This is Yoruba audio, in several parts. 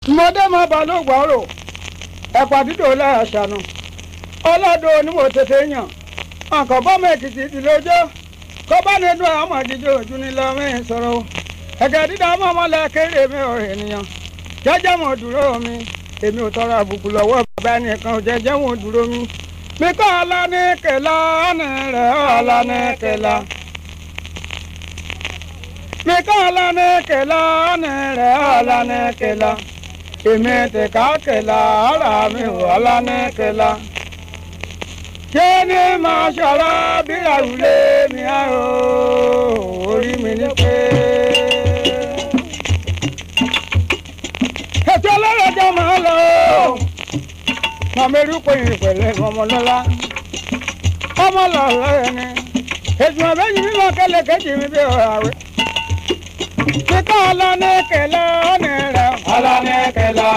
mọdé má balùwẹ̀ gbọ́rọ̀ ẹ̀pà dídò lẹ́ẹ̀ṣánú ọlọ́dún onímọ̀ tètè yàn àkọ́ bọ́mọ èkìtì ti lójó kó bá ní dùn àwọn àjíjọ ojú ni lọ́mọ ìṣòro ẹ̀gẹ́ dídá mọ́mọ́lẹ̀ kéré mi ò ènìyàn jẹ́jẹ́ mo dúró mi èmi ò tọrọ àbùkù lọ́wọ́ bàbá ẹnìkan ò jẹ́jẹ́ mo dúró mi mi kọ́ ọlá ní kẹlá ní rẹ̀ ọlá ní kẹlá mi kọ́ ọlá ní kẹlá ní rẹ̀ ọlá ní kẹlá èmi ti ká kẹlá ọ̀rá mi ọlá ní kẹlá ṣé ní máa ṣọ̀rọ̀ bí àrùlé mi á o orí mi ní pé. ètò ọlọ́rọ̀jọ́ máa lọ mọ̀mẹ́rú pé ìpẹ̀lẹ́ ọmọlọ́lá ọmọlọ́lá ẹni ètò ọ̀bẹ́yìn mímọ́ kẹlẹ̀ kejì mi bí ọ̀rọ̀ àwẹ̀. kíkọ́ ọlọ́nẹ́kẹ̀lá ọ̀nà rẹ̀ ọlọ́nẹ́kẹ̀lá.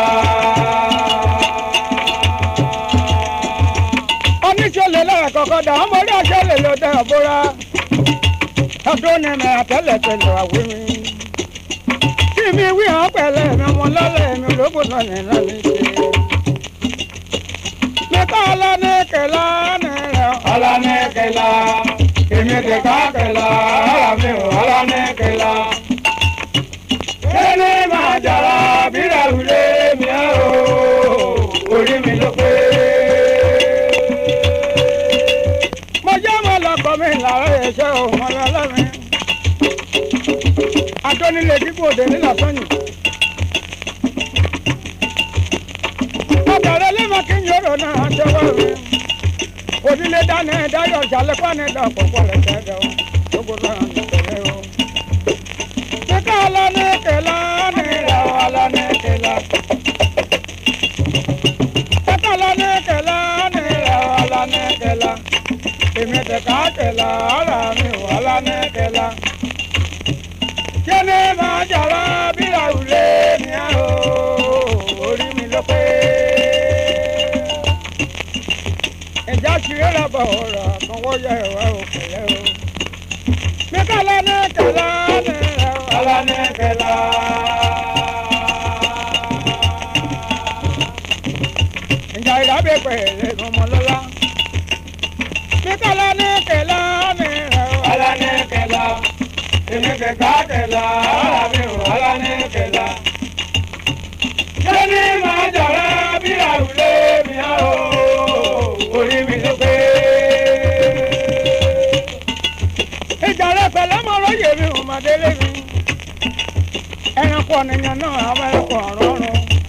oníṣẹ́lẹ̀ lẹ́ẹ̀kọ̀kọ́ dà ọmọ orí ọ̀ṣẹ́lẹ̀ ló dẹ̀ ọ̀bọ̀ra ọdún ní mi àtẹ́lẹ̀tẹ̀lẹ̀ àwẹ̀ mi. kí mi wí hàn pẹ̀lẹ́ mi ọmọlọ́lá mi ológun náà ní ìlànà ìṣe. kíkọ́ ọlọ́nẹ́kẹ̀lá ọ̀nà rẹ̀ ọlọ́nẹ́kẹ̀lá. èmi ti ká kẹlá ọ̀rá mi ọlọ́nẹ́kẹ̀lá. ẹni máa jàrá bí ràwùlé mi á o orí mi ló pé. mo jẹ́ mo lọ́kọ̀ mi làárọ̀ ẹ̀ṣẹ́ o mo lọ lọ́mi. adónílé dípò òde nílà sọ́yìn. ọ̀dọ̀rẹ́ lẹ́mọ̀ kí n yọ̀rọ̀ náà ṣọwọ́ mi. onílé dáná dáyọ̀ ṣàlẹ́kọ́ ní dọ̀pọ̀pọ̀ rẹ̀ tẹ́lẹ̀ o gbogbo náà ní tẹ̀lé o. kíkọ́ ọlọ́nẹ́kẹ̀lá ní rẹ̀ ọlọ́nẹ́kẹ̀lá. kíkọ́ ọlọ́nẹ́kẹ̀lá ní rẹ̀ ọlọ́nẹ́kẹ̀lá. èmi ti ká kẹ̀lá ọ̀rá mi ọlọ́nẹ́kẹ̀lá. kí ni máa jàrá bí àrùlé mi á o orí mi ló pé. ìjà ṣeré lọ́bọ̀ ọ̀rọ̀ kan wọ́n yẹ ìwà òkèlè o. mi kọ́ ọlọ́nẹ́kẹ̀lá ní rẹ̀ ọlọ́nẹ́kẹ̀lá. ìjà ìdábẹ́ pẹ̀lẹ́ ọmọlọ́lá. mi kọ́ ọlọ́nẹ́kẹ̀lá ní rẹ̀ ọlọ́nẹ́kẹ̀lá. èmi ti ká kẹ̀lá ọ̀rá mi ọlọ́nẹ́kẹ̀lá. kíni máa jàrá bí àrùlé mi á o orí mi ló pé. ìjà rẹ pẹ̀lẹ́ mọ lóye mi ò máa délé mi. ẹranko ọ̀nìyàn náà àwọn ẹranko ọ̀rọ̀ọ̀rọ̀.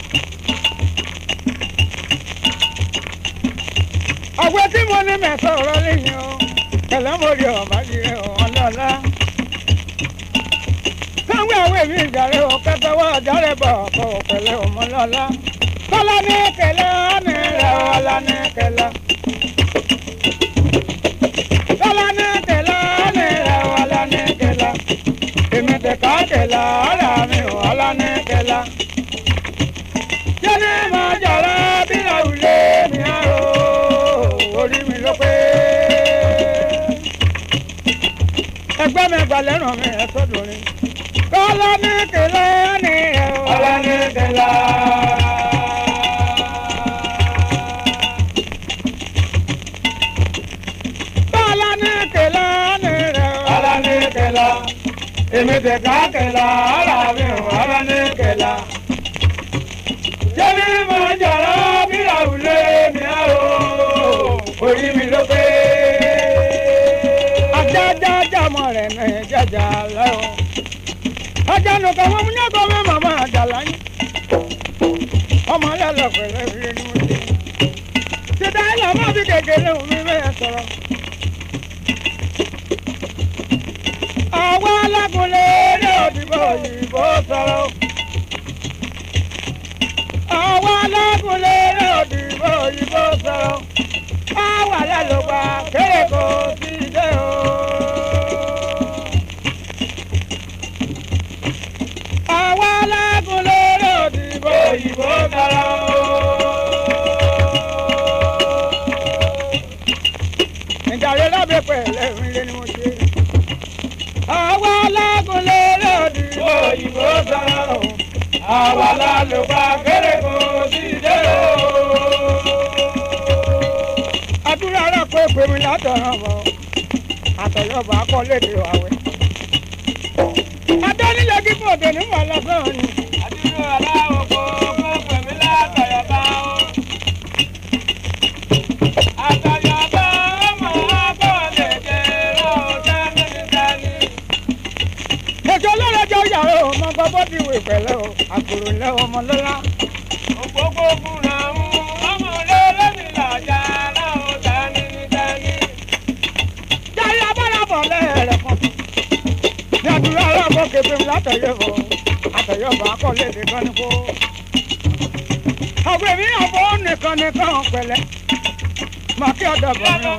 ọ̀gbẹ́ tí mo ní mẹ́sàn ọ̀rọ̀ lẹ́yìn o pẹ̀lẹ́ mo rí ọ̀bájú rẹ̀ ọ̀lọ́lá. sáwé àwọn èmi ìjà rẹ̀ ò kẹtẹ́wọ́ ọjà rẹ̀ bọ̀ ọ̀pọ̀ pẹ̀lẹ́ ọmọlọ́lá. kọ́lá ní kẹlẹ́ ọ̀nì rẹ̀ ọ̀lá ní kẹlẹ́. kọ́lá ní kẹlẹ́ ọ̀nì rẹ̀ ọ̀lá ní kẹlẹ́. èmi ti ká kẹlẹ́ ọ̀rá mi ọ̀lá ní kẹlẹ́. kíni máa jàrá bí àrùlé mi á o orí mi ló pé. ẹgbẹ́ mi gbalẹ̀ ràn mí ẹ̀ sọ́dọ̀ ni. kọ́lá ní kẹlẹ́ ọ̀nì rẹ̀ ọ̀lá ní kẹlẹ́. èmi ti ká kẹlá ọ̀rá mi ọlọ́nẹ́kẹ̀lá. jẹ́mi mo jàrá bí àwùlé mi á o orí mi ló pé. ajájájá mọ rẹ̀ náà jájá lọ́wọ́. ajá nìkan wọn mú yàgò mi màmá àjàlá yín. ọmọ lẹ́lọ́ pẹ̀lẹ́ ìrìn ni mo ṣe. títà ẹ̀ lọ́mọ bí kékeré omi bẹ́ẹ̀ sọ̀rọ̀. àwọn alágúnlé ní òdìbò òyìnbó sọ̀rọ̀. àwọn alágúnlé ní òdìbò òyìnbó sọ̀rọ̀. àwọn alálòpà kéré kò sí dé o. àwọn alágúnlé ní òdìbò òyìnbó sọ̀rọ̀. ìjàre lábẹ́ pẹ̀lẹ́ ìrìnlẹ̀ ni mo ṣe. àwọn alágúnlé lòdì òyìnbó sọ̀rọ̀ àwa lálùbá kéré kò sí dé o. àdúrà rẹ̀ pé pèmí látọ̀rọ̀ bọ̀ àtọ̀yọ̀bọ̀ akọ́lédè àwẹ̀. adánilẹ̀ kíkọ́ òde ní wàhálà fẹ́ràn ni. àdúrà aláwọ̀ kò pèmí látọ̀yọ̀bọ̀ o. àtọ̀yọ̀bọ̀ ọmọ akọ́lédè lọ́ọ̀dẹ́ nígbàní. ètò ọlọ́rọ̀jọ́ yàrá o mọ bọ́bọ́ ti wè pẹ̀lẹ́ o àkùrù lẹ́ ọmọ lọ́lá. ògbógbó fúnra ń ọmọ lọ́lọ́mì lọ́jà láwọn dání dání. jáde abọ́lábọ̀ lẹ́rẹ̀ kan. ní àdúrà aláàbọ̀ kébé látọ̀yẹ̀bọ̀ àtọ̀yẹ̀bọ̀ akọ́lédè kan ní kó. ọ̀gbìn mi àbọ̀ nìkan nìkan pẹ̀lẹ́. màkì ọ̀dọ̀ bọ̀ mi o.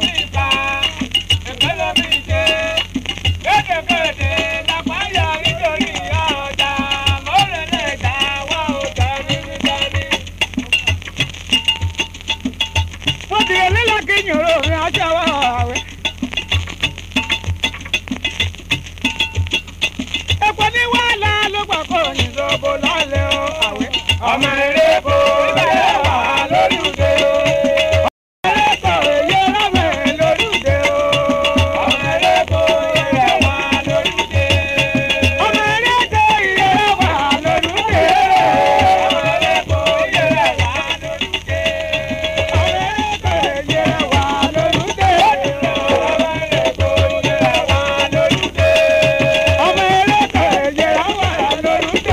ọmọ eré kò lè wà lórúkẹ o. ọmọ eré kò yẹ lọ́wọ́ lórúkẹ o. ọmọ eré kò yẹ wà lórúkẹ. ọmọ eré kò yẹ wà lórúkẹ. ọmọ eré kò yẹ wà lórúkẹ. ọmọ eré kò yẹ wà lórúkẹ. ọmọ eré kò yẹ wà lórúkẹ. ọmọ eré kò yẹ wà lórúkẹ.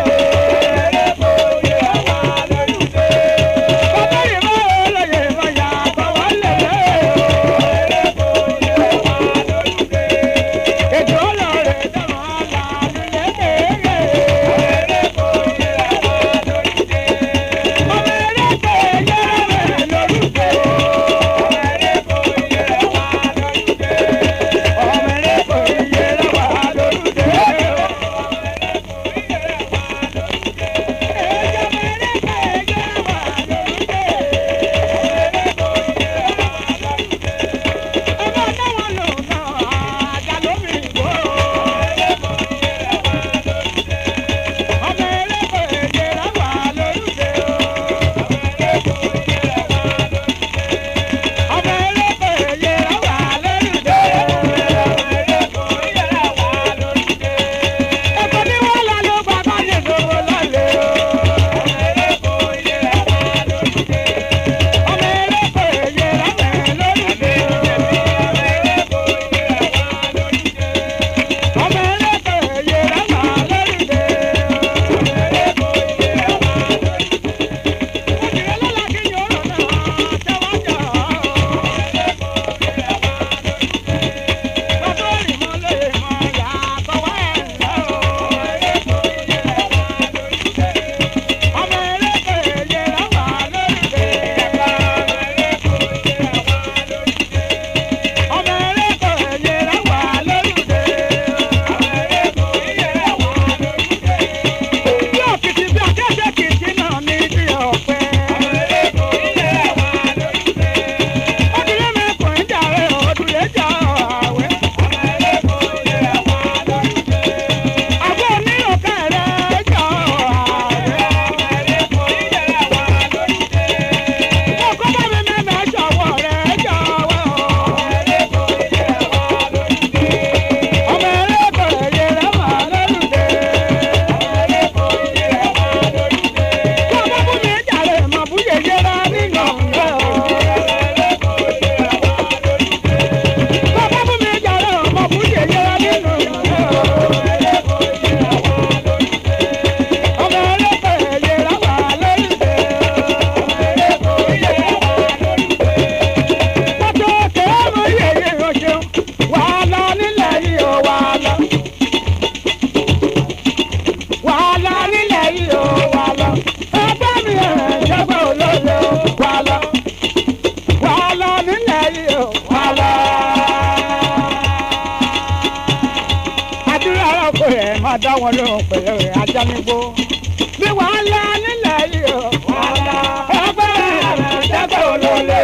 Dá wọn lóhùn pẹ̀lú rẹ̀ ajá nígbó. Bí wàhálà nílẹ̀ yìí o. Wàhálà ẹgbẹ́ rẹ̀ jẹ́gbẹ́ olólè.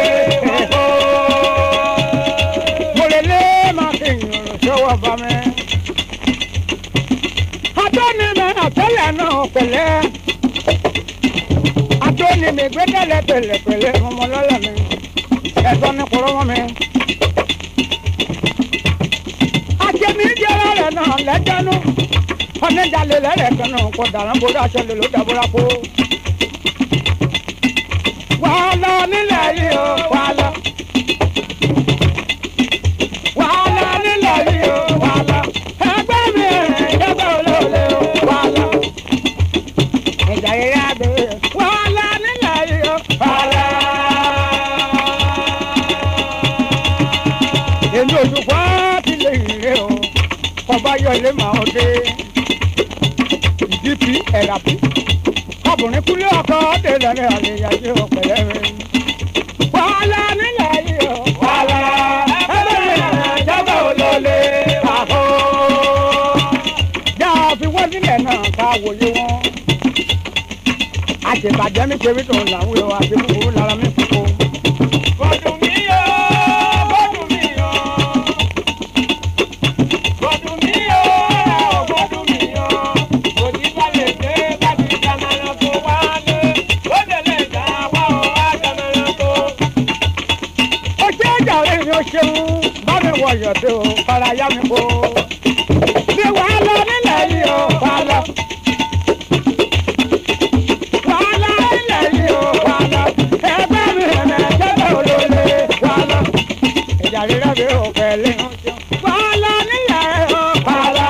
Mo lè lé máa fi ìyòrò sọ́wọ́ bá mi. Àtọ́ni mi àtẹ́lẹ̀ náà pẹ̀lẹ́. ni mi gbé tẹ́lẹ̀ pẹ̀lẹ́pẹ̀lẹ́ ọmọ lọ́lẹ̀ mi ẹ̀tọ́ ní kúrọ́ wọn mi. àjẹmí jẹ́rọ rẹ̀ náà lẹ́jọ́nú ọ̀nẹ́dàlẹ̀ lẹ́rẹ̀ kan náà kò dàrá borí aṣọ lè ló dàbúrà kó. wàhálà nílẹ̀ yìí o wàhálà. wàhálà nílẹ̀ yìí o wàhálà. ẹgbẹ́ mi ìjọba olóòlè o wàhálà. ìjà yẹyẹ àbẹ̀rẹ̀ wàhálà nílẹ̀ yìí o wàhálà. èmi ò dùn fún àtìlẹ ìrè o kọba yọlé màá dé ìdípi ẹ̀ràpì ọkùnrin kúlé ọkọ ọdẹ lẹ́rẹ̀ àlèyàjẹ ọ̀pẹ̀lẹ̀ rẹ̀. wàhálà nílẹ̀ yìí o wàhálà ẹgbẹ́ mi jábọ̀ olóòlè àkó. já fi wọ́n sílẹ̀ náà ká wòye wọn. àṣebàjẹ́ mi ṣe wí tó ń làwọn èèyàn àti kúkúrú lára mi fún un. bọ́dún mi yọ bọ́dún mi yọ. bọ́dún mi yọ bọ́dún mi yọ. òjì bá lè dé láti dáná tó wálé. ó délé ìjà wá ó wá dáná tó. ó ṣe é jà rẹ̀ yóò ṣeun bá mi wọ ìyọ̀dẹ̀ o fara yá mi kó. bí wàhálà nílẹ̀ yìí o wàhálà. wàhálà nílẹ̀ yìí o wàhálà. ẹgbẹ́ mi rẹ̀ jẹ́bẹ̀ olóòlè wàhálà. ìjà rírẹ́ mi ò pẹ̀lẹ́ o ṣeun. wàhálà nílẹ̀ o wàhálà.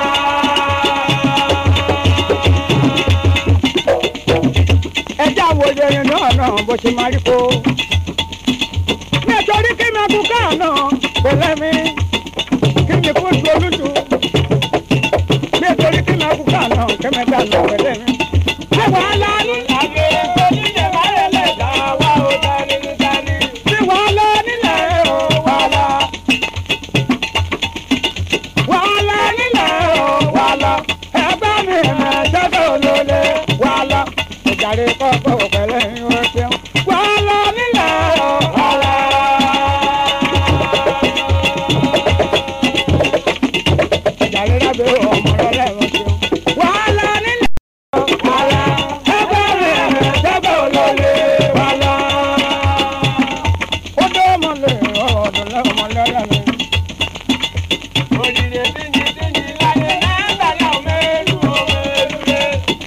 ẹjẹ́ àwòye yẹn náà bó ṣe máa rí kó. nítorí kí mi kú káàná pẹ̀lẹ́ mi kí mi kú ju olúju. nítorí kí mi kú káàná kí mi káàná pẹ̀lẹ́ mi. wàhálà nílẹ̀ yìí oníjẹ̀ bá rẹ̀ lẹ̀ dá wá ó dání dání. wàhálà nílẹ̀ o wàhálà. wàhálà nílẹ̀ o wàhálà. ẹgbẹ́ mi jẹ́bẹ̀ olóòlè wàhálà. ìjàre kọ́kọ́ pẹ̀lẹ́ yóò ṣeun. wàhálà nílẹ̀ o wàhálà. ìjàre lábẹ́ ọmọ lọ́lẹ́ yóò ṣeun. wàhálà nílẹ̀ o wàhálà. ẹgbẹ́ mi jẹ́bẹ̀ olóòlè wàhálà. ó dé ọmọ lè ọ̀dọ̀ lọ́mọ lọ́lẹ́ mi. òjìlè díjì láyé náà gbàdá òmèlú òmèlú.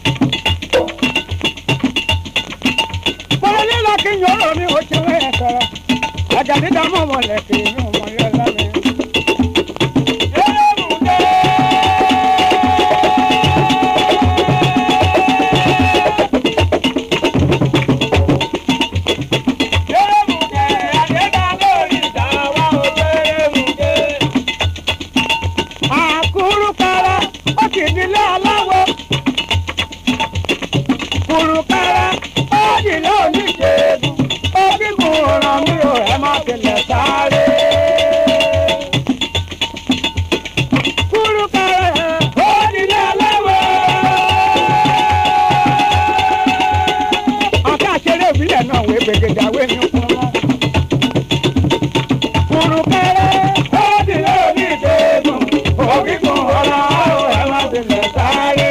bọ́lá nílò kí n yọ̀rọ̀ mi ò ṣe wẹ́yẹ sọ̀rọ̀. àjà dídá mọ̀ mọ̀lẹ̀ kì í ní ọmọ lọ́lẹ́ mi. Àkúrúkara ó ti nílé aláwọ̀. Kúrúkara ó nílé oníṣègùn. Onígun ọ̀ràn mi ò ẹ̀ má tilẹ̀ sáré. Kúrúkara ó nílé aláwọ̀. Ọ̀ká ṣeré ìbílẹ̀ náà wé gbègede àwé ní fún wọn. Kúrúkara ó nílé oníṣègùn. Onígun ọ̀ràn ó ẹ̀ má tilẹ̀ sáré.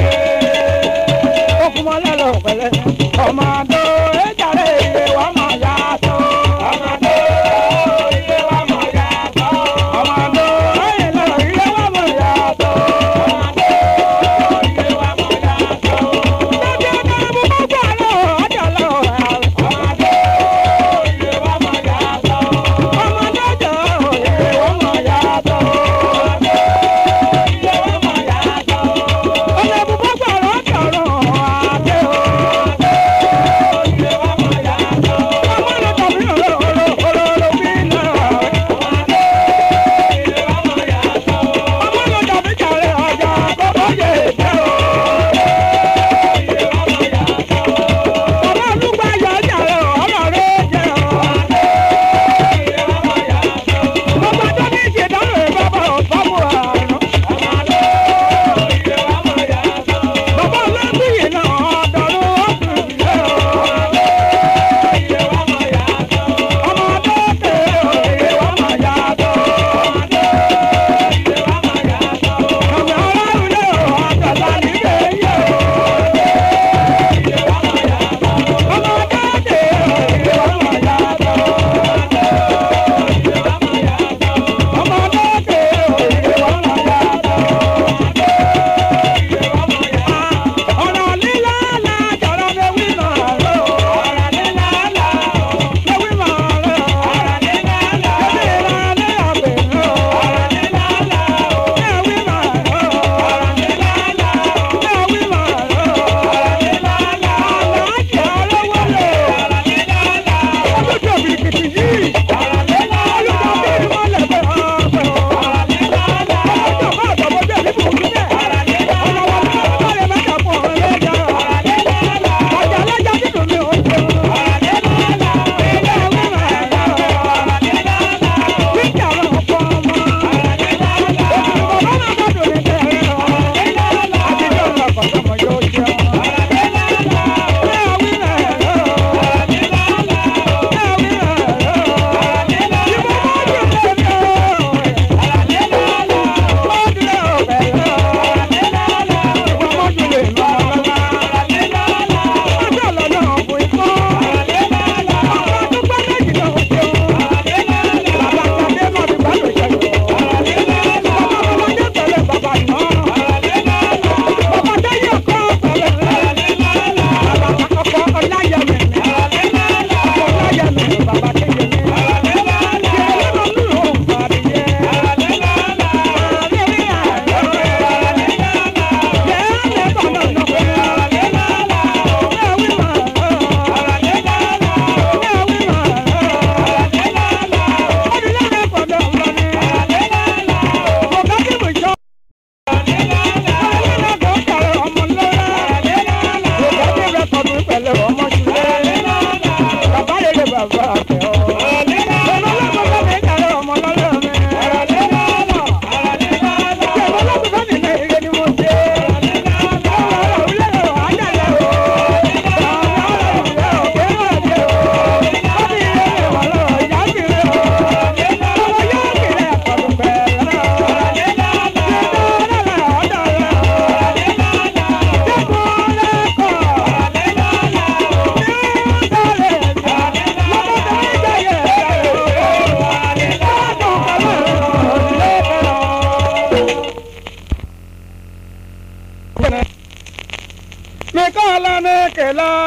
Ó fún wọn lọ́lọ́ pẹ̀lẹ́. ọmọ àdó ẹ̀jàre ilé wa mọ̀ yàtọ̀. ọmọ àdó ilé wa mọ̀ yàtọ̀. ọmọ àdó ẹ̀yìn lọ ilé wa mọ̀ yàtọ̀. ọmọ àdó ilé wa mọ̀ yàtọ̀. lọ́jọ́ kan mo bá gbà lọ ọjọ́ lọ. ọmọ àdó ilé wa mọ̀ yàtọ̀. ọmọ àdó ilé wa mọ̀ yàtọ̀. ọmọ àdó ilé wa mọ̀ yàtọ̀. ọmọ àbúkọ́ gbà lọ́jọ́ lọ àdé o.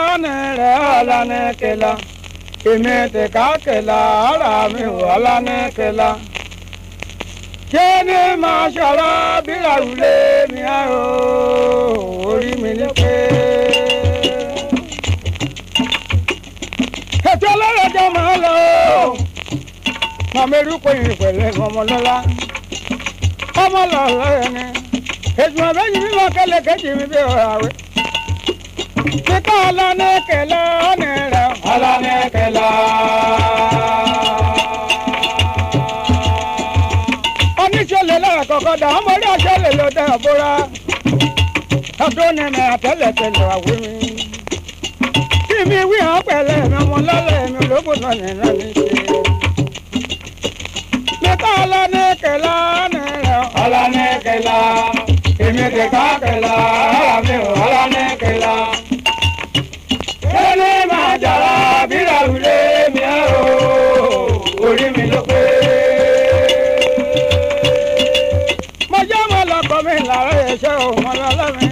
nere alane kela èmi ti ká kela ara mi ò alane kela kíni máa ṣọ̀rọ̀ bíra wulé mi á o orí mi ní pé. ètò ọlọ́rọ̀jọ́ máa lọ mọ̀mẹ́rú kò yìn pẹ̀lẹ́ ọmọlọ́lá ọmọlọ́lá ẹni ètò ọ̀bẹ́yìn mímọ́ kẹ́lẹ́ kẹ́jì mi bí ọ̀rọ̀ àwẹ̀. kíkọ́ ọlọ́nẹ́kẹ̀lá ọ̀nẹ́rẹ̀ ọlọ́nẹ́kẹ̀lá. oníṣẹ́lẹ̀ lára kọ̀kọ́ dà ọmọ orí ọ̀ṣẹ́lẹ̀ ló dá ọ̀bọ̀ra ọdún ní mi àtẹ́lẹ̀tẹ̀lẹ̀ àwẹ̀ mi. kí mi wí hàn pẹ̀lẹ́ mi ọmọlọ́lá mi ológun náà nìyẹn ní ṣe. kíkọ́ ọlọ́nẹ́kẹ̀lá ọ̀nẹ́rẹ̀ ọlọ́nẹ́kẹ̀lá. èmi ti ká kẹ̀lá ara mi ò ọlọ́nẹ́kẹ̀lá. kíni máa jàrá bíra wulé mi á o orí mi ló pé. mo jẹ́ mo lọ́kọ̀ mi lára ẹ̀ṣẹ́ òun ọlọ́lá mi.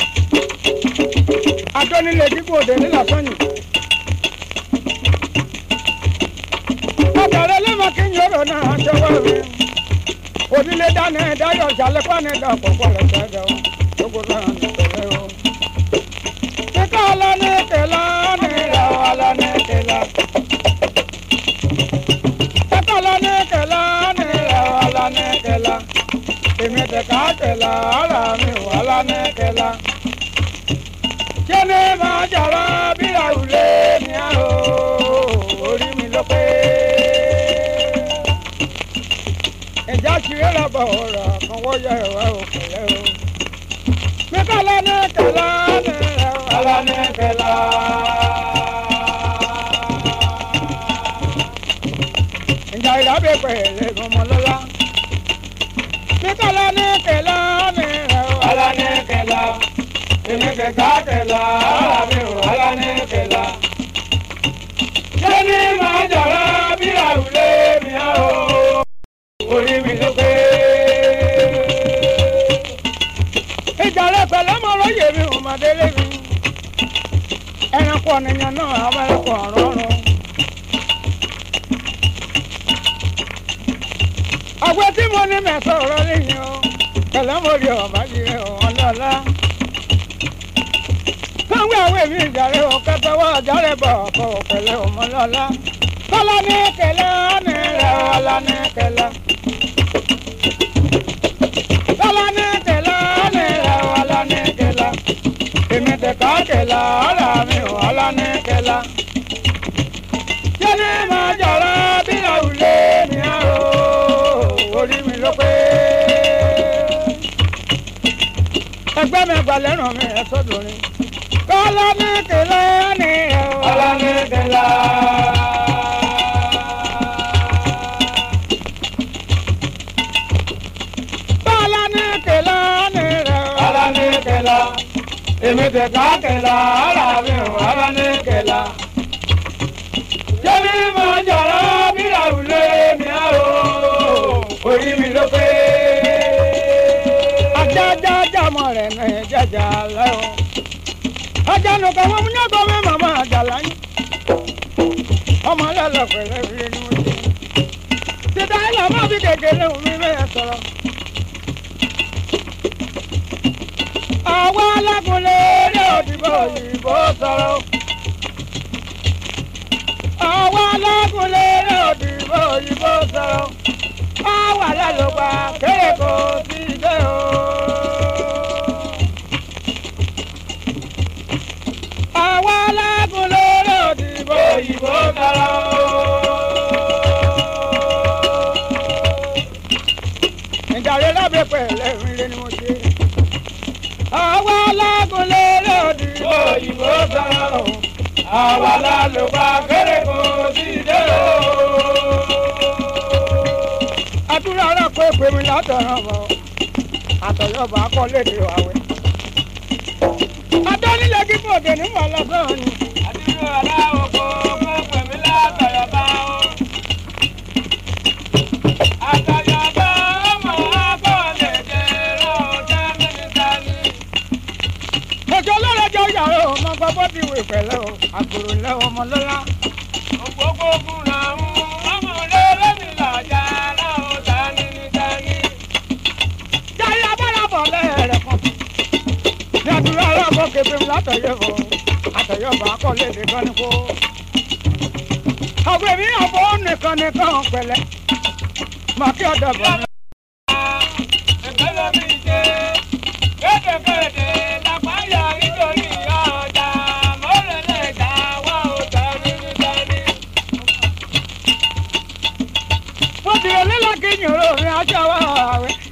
adónílé dípò òde nílà sọ́yìn. ọ̀dọ̀rẹ́ lẹ́mọ̀ kí n yọ̀rọ̀ náà ṣọwọ́ mi. onílé dáná dáyọ̀ ṣàlẹ́kọ́ ní dàpọ̀ pọ̀lọ̀ ṣẹ́gẹ̀ o gbogbo náà ní pẹ̀lẹ́ o. kíkọ́ ọlọ́nẹ́kẹ̀lá nìrẹ̀ ọlọ́nẹ́kẹ̀lá. kíkọ́ ọlọ́nẹ́kẹ̀lá nìrẹ̀ ọlọ́nẹ́kẹ̀lá. èmi ti ká kẹ̀lá ara mi ò ọlọ́nẹ́kẹ̀lá. kíni máa jàrá bíra wulé mi á o orí mi ló pé. ìjà ṣeré lọ́bọ̀ ọ̀rọ̀ kan wọ́yọ̀ ẹ̀wá òkèlè o. kíkọ́ ọlọ́nẹ́kẹ̀lá nìrẹ̀ ọlọ́nẹ́kẹ̀lá. ìjà ìdábẹ́ pẹ̀lẹ́ ọmọlọ́lá. kíkọ́ ọlọ́nẹ́kẹ̀lá nìrẹ̀ ọlọ́nẹ́kẹ̀lá. èmi ti ká kẹ̀lá ara mi ò ọlọ́nẹ́kẹ̀lá. kíni máa jàrá bíra wulé mi á o orí mi ló pé. ìjà rẹ pẹ̀lẹ́ mọ lóye mi ò máa délé mi. ẹranko ọ̀nìyàn náà àwọn ẹranko ọ̀rọ̀ọ̀rọ̀. àgbẹ̀ tí mo ní mẹ́sàn ọ̀rọ̀ lẹ́yìn o pẹ̀lẹ́ mo rí ọ̀bá yìí ọ̀hún lọ́la. káwé àwọn èmi ìjà rẹ ò kẹtọwọ́ ọjà rẹ bọ̀ ọ̀pọ̀ pẹ̀lẹ́ ọmọ lọ́la. kọ́lá ní kẹlẹ́ ọ̀nì rẹ̀ ọ̀la ní kẹlẹ́. ọlọ́nẹ́kẹ̀lá nìrẹ̀ ọlọ́nẹ́kẹ̀lá. èmi ti ká kẹ̀lá ara mi ò ọlọ́nẹ́kẹ̀lá. kíni máa jàrá bíra wulé mi á o orí mi ló pé. ẹgbẹ́ mi gbalẹ̀ ràn mí ẹ̀ sọ́dọ̀ ni. ọlọ́nẹ́kẹ̀lá nìrẹ̀ ọlọ́nẹ́kẹ̀lá. èmi ti ká kẹ̀lá ara mi ò ọlọ́nẹ́kẹ̀lá. kíni máa jàrá bíra wulé mi á o orí mi ló pé. ajájájámọ̀ rẹ̀ náà jájá lẹ́wọ̀n. ajá nìkan wọ́n mú yàgò mi màmá àjàlá yín. ọmọ lẹ́lẹ̀ pẹ̀lẹ́ ìrìn ni mo ṣe. títà ilẹ̀ máa fi kékeré omi mẹ́ẹ̀ sọ̀rọ̀. àwọn alákùnlé ní òdìbò òyìnbó sọ̀rọ̀. àwọn alákùnlé ní òdìbò òyìnbó sọ̀rọ̀. àwọn alálòpà kéré kò sí dé o. àwọn alákùnlé ní òdìbò òyìnbó sọ̀rọ̀. ìjàre lábẹ́ pẹ̀lẹ́ ìrìnlẹ̀ ni mo ṣe. àwa alágúnlé lòdì òyìnbó sọ̀rọ̀. àwa lálùbá kéré kò sí dé o. àdúrà rẹ̀ pé pèmí látọ̀rọ̀ bọ̀ àtọ̀yọ̀bọ̀ akọ́lédè àwẹ̀. adánilẹ̀ kíkọ́ òde ní wàhálà náà ni. àdúrà aláwọ̀ kò pé pèmí látọ̀yọ̀bọ̀ o. àtọ̀yọ̀bọ̀ ọmọ akọ́lédè lọ́jọ́ mínísítà ni. ọjọ́ lọ́rọ̀ jọ yàrá o máa gbọ́ bó ti wè pẹ̀lẹ́ o. àgbòrò lẹ́wọ̀n ọmọ lọ́la. Ògbógbó fúnra ń ọmọ lọ́lọ́ mi lọ́jà láwọn tani ní tani. Jaya bọ́lábọ̀ lẹ́rẹ̀ kan. Ní àdúrà aláàbọ̀ kébé látọ̀yẹ̀ bọ̀. Àtọ̀yẹ̀ bọ̀ akọ́lé nìkan ní kó. Ọ̀gbẹ́ mi àbọ̀ nìkan pẹ̀lẹ́. Màkì ọ̀dọ̀ bọ̀ mi. Ẹgbẹ́ ló mi jẹ́ kéde lápáyà nítorí ọjà mọ́lẹ́lẹ̀ dá wà ó tani ní tani. Wọ́n ti rẹ̀ lílọ́ kí yòrò mi aṣọ wa àwẹ̀.